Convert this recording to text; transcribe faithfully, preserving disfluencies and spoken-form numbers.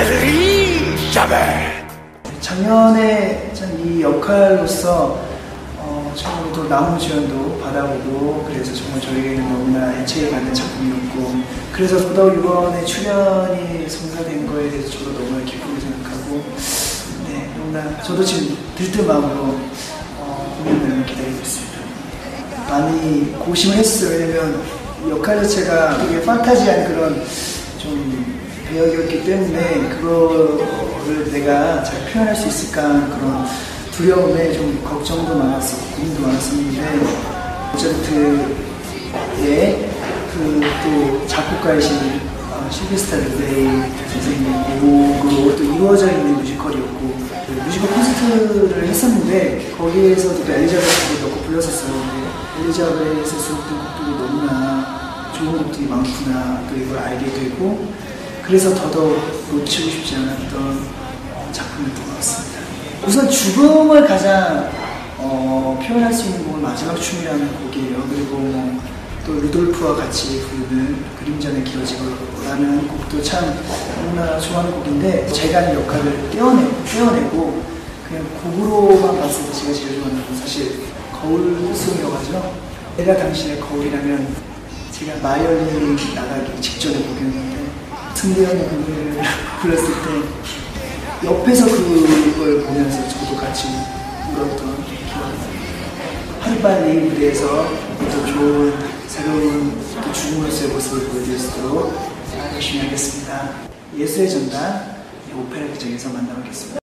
엘리자벳. 작년에 참 이 역할로서 어, 처음으로 나무 주연도 받아보고 그래서 정말 저에게는 너무나 애착이 가는 작품이었고 그래서 더더욱 이번에 출연이 성사된 거에 대해서 저도 너무나 기쁘게 생각하고 네, 너무나 저도 지금 들뜬 마음으로 어, 공연을 기다리고 있습니다. 많이 고심을 했어요. 왜냐면 역할 자체가 되게 판타지한 그런 좀 배역이었기 때문에 그거를 내가 잘 표현할 수 있을까 그런 두려움에 좀 걱정도 많았었고 고민도 많았었는데 모차르트의 그 또 작곡가이신 어, 실비스타 르데이 선생님으로 또 이루어져 있는 뮤지컬이었고 그 뮤지컬 콘서트를 했었는데 거기에서도 또 엘리자베스를 몇 곡 불렀었어요. 엘리자베스에 수록된 곡들이 너무나 좋은 곡들이 많구나 또 이걸 알게 되고 그래서 더더욱 놓치고 싶지 않았던 작품이었던 것 같습니다. 우선 죽음을 가장 어, 표현할 수 있는 곡은 마지막 춤이라는 곡이에요. 그리고 뭐, 또 루돌프와 같이 부르는 그림전에 기어지고라는 곡도 참 너무나 좋아하는 곡인데 제가 하는 역할을 떼어내고, 떼어내고 그냥 곡으로만 봤을 때 제가 제일 좋아하는 건 사실 거울송이라고 하죠. 내가 당신의 거울이라면 제가 마이올린 나가기 직전의 곡이었는데 승대현이 그 노래를 불렀을 때 옆에서 그걸 보면서 저도 같이 울었던 기억이 납니다. 하루빨리 무대에서 더 좋은 새로운 그 죽음으로서의 모습을 보여드릴 수 있도록 열심히 하겠습니다. 예수의 전당 오페라 극장에서 만나뵙겠습니다.